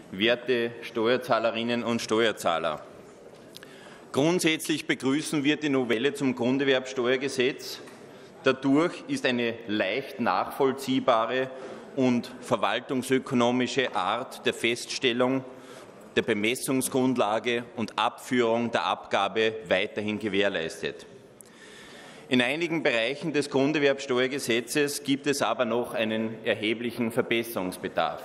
werte Steuerzahlerinnen und Steuerzahler! Grundsätzlich begrüßen wir die Novelle zum Grunderwerbsteuergesetz. Dadurch ist eine leicht nachvollziehbare und verwaltungsökonomische Art der Feststellung der Bemessungsgrundlage und Abführung der Abgabe weiterhin gewährleistet. In einigen Bereichen des Grunderwerbsteuergesetzes gibt es aber noch einen erheblichen Verbesserungsbedarf.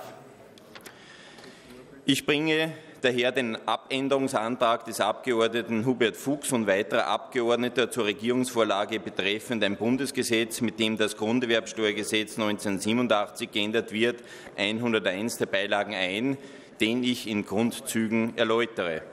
Ich bringe daher den Abänderungsantrag des Abgeordneten Hubert Fuchs und weiterer Abgeordneter zur Regierungsvorlage betreffend ein Bundesgesetz, mit dem das Grunderwerbsteuergesetz 1987 geändert wird, 101 der Beilagen ein, den ich in Grundzügen erläutere.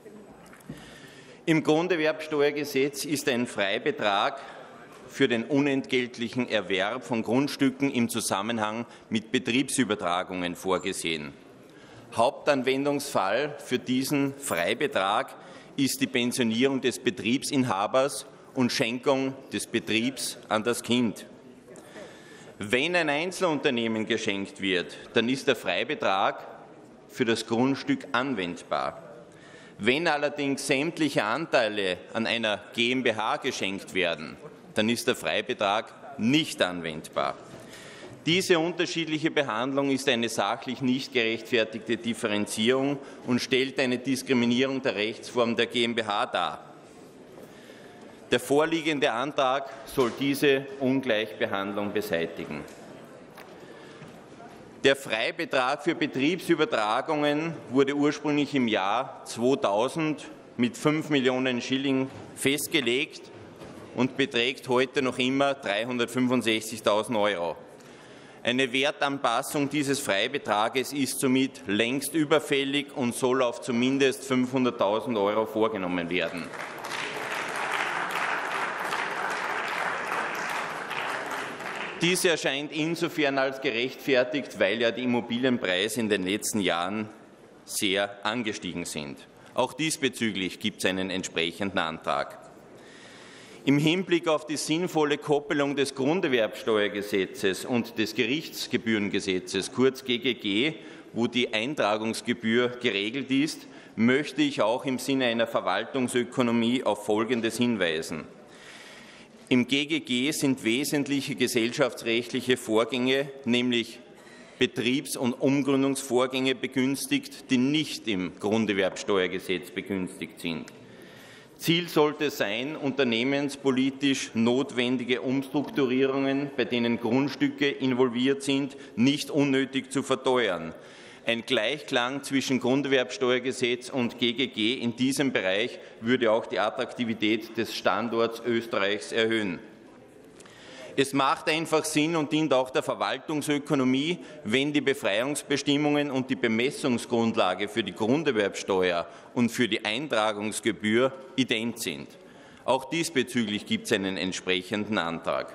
Im Grunderwerbsteuergesetz ist ein Freibetrag für den unentgeltlichen Erwerb von Grundstücken im Zusammenhang mit Betriebsübertragungen vorgesehen. Hauptanwendungsfall für diesen Freibetrag ist die Pensionierung des Betriebsinhabers und Schenkung des Betriebs an das Kind. Wenn ein Einzelunternehmen geschenkt wird, dann ist der Freibetrag für das Grundstück anwendbar. Wenn allerdings sämtliche Anteile an einer GmbH geschenkt werden, dann ist der Freibetrag nicht anwendbar. Diese unterschiedliche Behandlung ist eine sachlich nicht gerechtfertigte Differenzierung und stellt eine Diskriminierung der Rechtsform der GmbH dar. Der vorliegende Antrag soll diese Ungleichbehandlung beseitigen. Der Freibetrag für Betriebsübertragungen wurde ursprünglich im Jahr 2000 mit 5 Millionen Schilling festgelegt und beträgt heute noch immer 365.000 €. Eine Wertanpassung dieses Freibetrages ist somit längst überfällig und soll auf zumindest 500.000 € vorgenommen werden. Dies erscheint insofern als gerechtfertigt, weil ja die Immobilienpreise in den letzten Jahren sehr angestiegen sind. Auch diesbezüglich gibt es einen entsprechenden Antrag. Im Hinblick auf die sinnvolle Koppelung des Grunderwerbsteuergesetzes und des Gerichtsgebührengesetzes, kurz GGG, wo die Eintragungsgebühr geregelt ist, möchte ich auch im Sinne einer Verwaltungsökonomie auf Folgendes hinweisen. Im GGG sind wesentliche gesellschaftsrechtliche Vorgänge, nämlich Betriebs- und Umgründungsvorgänge begünstigt, die nicht im Grunderwerbsteuergesetz begünstigt sind. Ziel sollte sein, unternehmenspolitisch notwendige Umstrukturierungen, bei denen Grundstücke involviert sind, nicht unnötig zu verteuern. Ein Gleichklang zwischen Grunderwerbsteuergesetz und GGG in diesem Bereich würde auch die Attraktivität des Standorts Österreichs erhöhen. Es macht einfach Sinn und dient auch der Verwaltungsökonomie, wenn die Befreiungsbestimmungen und die Bemessungsgrundlage für die Grunderwerbsteuer und für die Eintragungsgebühr ident sind. Auch diesbezüglich gibt es einen entsprechenden Antrag.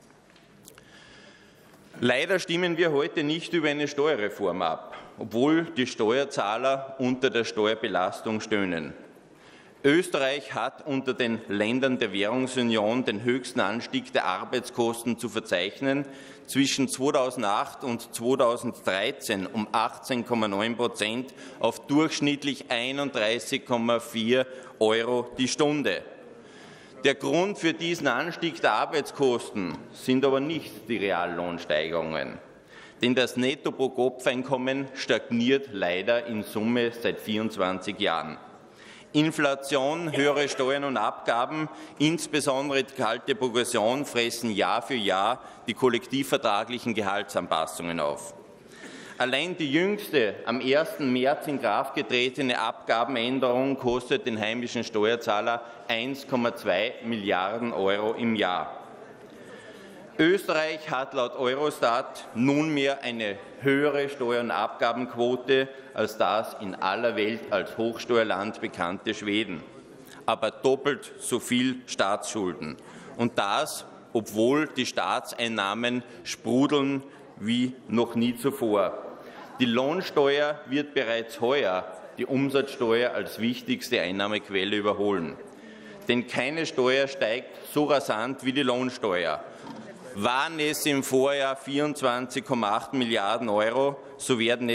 Leider stimmen wir heute nicht über eine Steuerreform ab, obwohl die Steuerzahler unter der Steuerbelastung stöhnen. Österreich hat unter den Ländern der Währungsunion den höchsten Anstieg der Arbeitskosten zu verzeichnen, zwischen 2008 und 2013 um 18,9% auf durchschnittlich 31,4 € die Stunde. Der Grund für diesen Anstieg der Arbeitskosten sind aber nicht die Reallohnsteigerungen, denn das Netto-Pro-Kopf-Einkommen stagniert leider in Summe seit 24 Jahren. Inflation, höhere Steuern und Abgaben, insbesondere die kalte Progression, fressen Jahr für Jahr die kollektivvertraglichen Gehaltsanpassungen auf. Allein die jüngste, am 1. März in Kraft getretene Abgabenänderung kostet den heimischen Steuerzahler 1,2 Milliarden € im Jahr. Österreich hat laut Eurostat nunmehr eine höhere Steuer- und Abgabenquote als das in aller Welt als Hochsteuerland bekannte Schweden, aber doppelt so viel Staatsschulden. Und das, obwohl die Staatseinnahmen sprudeln wie noch nie zuvor. Die Lohnsteuer wird bereits heuer die Umsatzsteuer als wichtigste Einnahmequelle überholen. Denn keine Steuer steigt so rasant wie die Lohnsteuer. Waren es im Vorjahr 24,8 Milliarden €, so werden es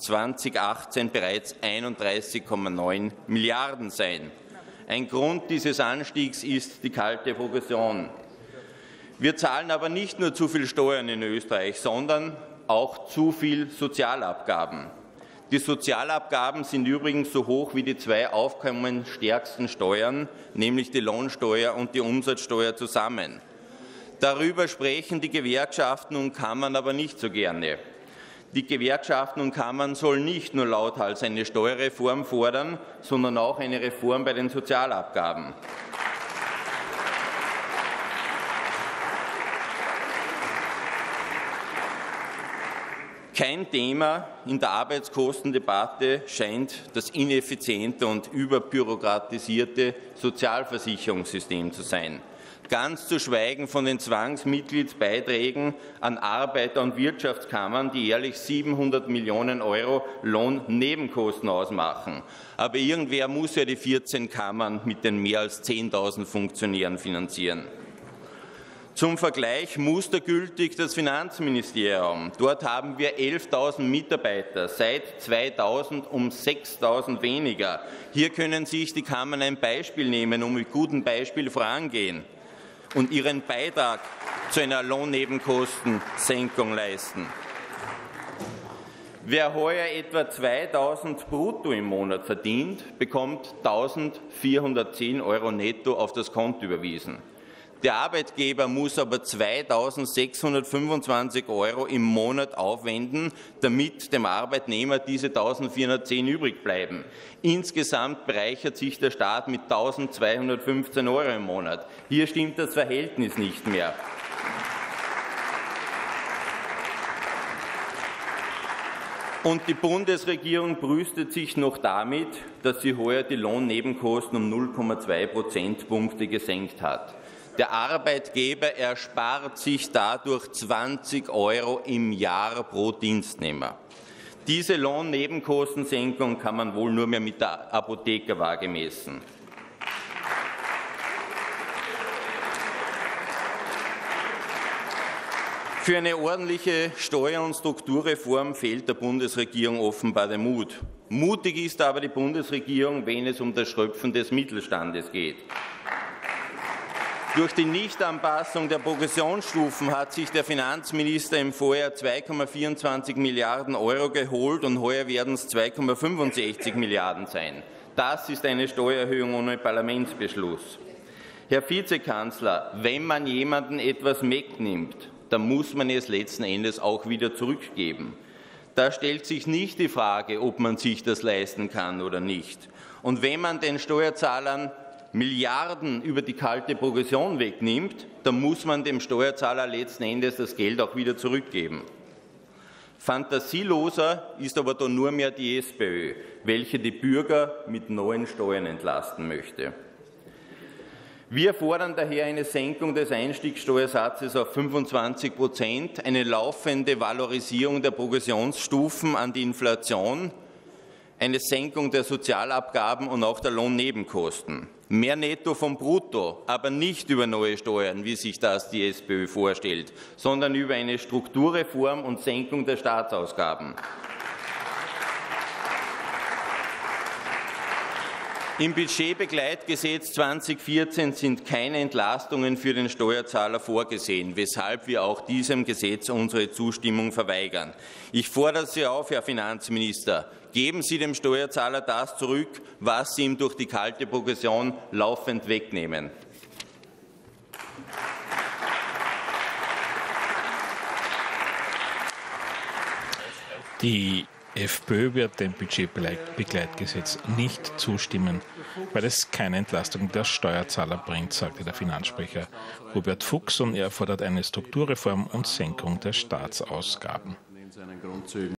2018 bereits 31,9 Milliarden sein. Ein Grund dieses Anstiegs ist die kalte Progression. Wir zahlen aber nicht nur zu viel Steuern in Österreich, sondern auch zu viel Sozialabgaben. Die Sozialabgaben sind übrigens so hoch wie die zwei aufkommensstärksten Steuern, nämlich die Lohnsteuer und die Umsatzsteuer zusammen. Darüber sprechen die Gewerkschaften und Kammern aber nicht so gerne. Die Gewerkschaften und Kammern sollen nicht nur lauthals eine Steuerreform fordern, sondern auch eine Reform bei den Sozialabgaben. Kein Thema in der Arbeitskostendebatte scheint das ineffiziente und überbürokratisierte Sozialversicherungssystem zu sein. Ganz zu schweigen von den Zwangsmitgliedsbeiträgen an Arbeiter- und Wirtschaftskammern, die jährlich 700 Millionen € Lohnnebenkosten ausmachen. Aber irgendwer muss ja die 14 Kammern mit den mehr als 10.000 Funktionären finanzieren. Zum Vergleich mustergültig das Finanzministerium. Dort haben wir 11.000 Mitarbeiter, seit 2000 um 6.000 weniger. Hier können sich die Kammern ein Beispiel nehmen und mit gutem Beispiel vorangehen und ihren Beitrag zu einer Lohnnebenkostensenkung leisten. Wer heuer etwa 2.000 brutto im Monat verdient, bekommt 1.410 € netto auf das Konto überwiesen. Der Arbeitgeber muss aber 2.625 € im Monat aufwenden, damit dem Arbeitnehmer diese 1.410 übrig bleiben. Insgesamt bereichert sich der Staat mit 1.215 € im Monat. Hier stimmt das Verhältnis nicht mehr. Und die Bundesregierung brüstet sich noch damit, dass sie heuer die Lohnnebenkosten um 0,2 Prozentpunkte gesenkt hat. Der Arbeitgeber erspart sich dadurch 20 € im Jahr pro Dienstnehmer. Diese Lohnnebenkostensenkung kann man wohl nur mehr mit der Apothekerwaage messen. Für eine ordentliche Steuer- und Strukturreform fehlt der Bundesregierung offenbar der Mut. Mutig ist aber die Bundesregierung, wenn es um das Schröpfen des Mittelstandes geht. Durch die Nichtanpassung der Progressionsstufen hat sich der Finanzminister im Vorjahr 2,24 Milliarden € geholt und heuer werden es 2,65 Milliarden sein. Das ist eine Steuererhöhung ohne Parlamentsbeschluss. Herr Vizekanzler, wenn man jemandem etwas wegnimmt, dann muss man es letzten Endes auch wieder zurückgeben. Da stellt sich nicht die Frage, ob man sich das leisten kann oder nicht. Und wenn man den Steuerzahlern Milliarden über die kalte Progression wegnimmt, dann muss man dem Steuerzahler letzten Endes das Geld auch wieder zurückgeben. Fantasieloser ist aber da nur mehr die SPÖ, welche die Bürger mit neuen Steuern entlasten möchte. Wir fordern daher eine Senkung des Einstiegssteuersatzes auf 25%, eine laufende Valorisierung der Progressionsstufen an die Inflation, eine Senkung der Sozialabgaben und auch der Lohnnebenkosten. Mehr Netto vom Brutto, aber nicht über neue Steuern, wie sich das die SPÖ vorstellt, sondern über eine Strukturreform und Senkung der Staatsausgaben. Im Budgetbegleitgesetz 2014 sind keine Entlastungen für den Steuerzahler vorgesehen, weshalb wir auch diesem Gesetz unsere Zustimmung verweigern. Ich fordere Sie auf, Herr Finanzminister, geben Sie dem Steuerzahler das zurück, was Sie ihm durch die kalte Progression laufend wegnehmen. Die FPÖ wird dem Budgetbegleitgesetz nicht zustimmen, weil es keine Entlastung der Steuerzahler bringt, sagte der Finanzsprecher Hubert Fuchs, und er fordert eine Strukturreform und Senkung der Staatsausgaben.